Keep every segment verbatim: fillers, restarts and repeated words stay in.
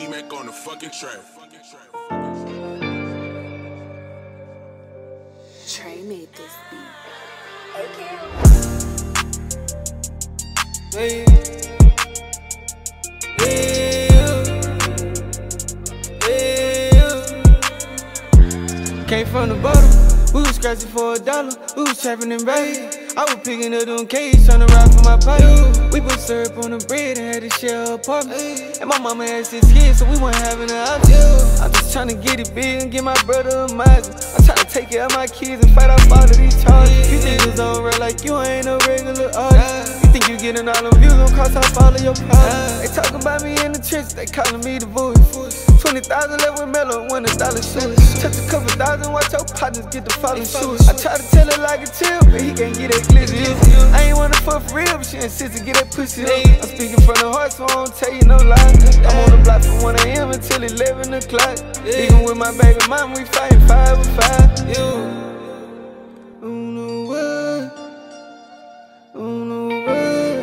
T-Mac on the fucking track. Trey made this beat. Hey, yeah, yeah. Came from the bottom, we was scratching for a dollar. We was trapping in bags. I was picking up them K's, trying to ride for my pipe. We put syrup on the bread and had to share an apartment. And my mama had six kids, so we weren't having an option. I'm just trying to get it big and get my brother a Mazda. I'm trying to take care of my kids and fight off all of these charges. You think it's on real like you ain't no regular artist. You think you getting all them views, gon' cost off all of your problems. They talking about me in the trenches, they calling me the voice. Twenty thousand left with Mello, one a dollar shoes. Touch a couple thousand, watch your partners get the falling shoes. I try to tell her like a chill, but he can't get that glizzy. I ain't wanna fuck for real, but she insists to get that pussy up. I'm speaking from the heart, so I don't tell you no lies. I'm on the block from one A M until eleven o'clock. Even with my baby mom, we fighting five with five. You don't know what, don't know what,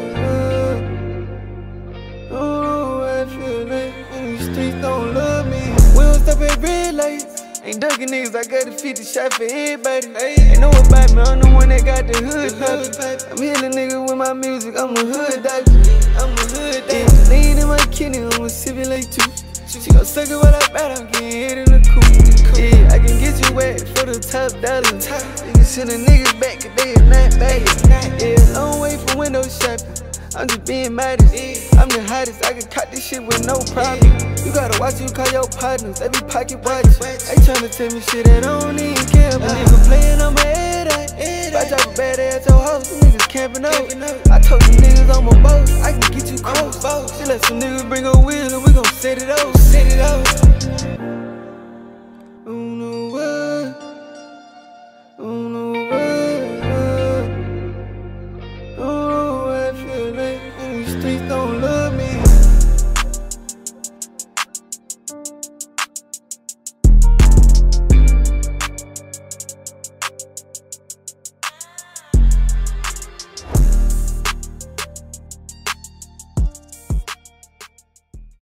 don't know what I feel like. And these streets don't love me. We don't stop at red lights. Ain't ducking niggas, I got a fifty shot for everybody. Ain't know about me, I'm the one that got the hood poppin'. I'm healing nigga with my music, I'm a hood doctor. I'm a hood doctor. Lean in my kidney, I'm a sippin' like two. She gon' suck it while I bite, I'm getting hit in the coupe. Yeah, I can get you wet for the top dollar. You can send the niggas back, cause they is not bad. Yeah, long way from window shopping. I'm just being modest. I'm the hottest, I can cop this shit with no problem. You gotta watch you call your partners, they be pocket watching. They tryna tell me shit that I don't even care about. A nigga playing on my head, I, if I drop a bad ass your house, them niggas camping out. I told them niggas on my boat, I can get you close. She let some niggas bring a wheel and we gon' set it up. Set it up.